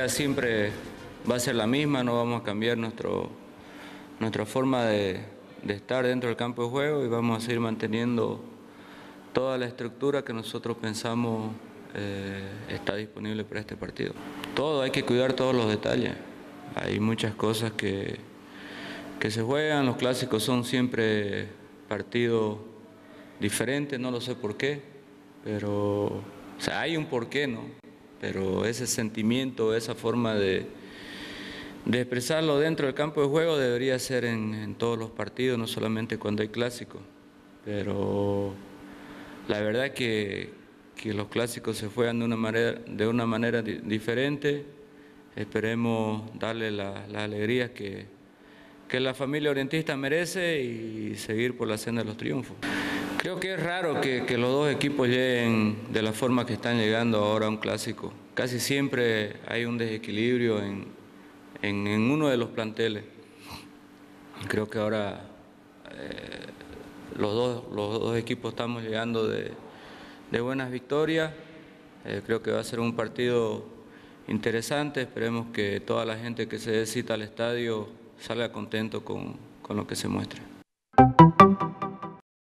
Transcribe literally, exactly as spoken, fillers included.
idea siempre va a ser la misma, no vamos a cambiar nuestro, nuestra forma de, de estar dentro del campo de juego y vamos a seguir manteniendo toda la estructura que nosotros pensamos eh, está disponible para este partido. Todo, hay que cuidar todos los detalles. Hay muchas cosas que, que se juegan, los clásicos son siempre partidos diferentes, no lo sé por qué, pero o sea, hay un porqué, ¿no? Pero ese sentimiento, esa forma de, de expresarlo dentro del campo de juego debería ser en, en todos los partidos, no solamente cuando hay clásicos. Pero la verdad que, que los clásicos se juegan de una manera, de una manera di, diferente. Esperemos darle las la alegrías que, que la familia orientista merece y seguir por la senda de los triunfos. Creo que es raro que, que los dos equipos lleguen de la forma que están llegando ahora a un clásico. Casi siempre hay un desequilibrio en, en, en uno de los planteles. Creo que ahora eh, los, dos, los dos equipos estamos llegando de, de buenas victorias. Eh, creo que va a ser un partido interesante. Esperemos que toda la gente que se cita al estadio salga contento con, con lo que se muestre.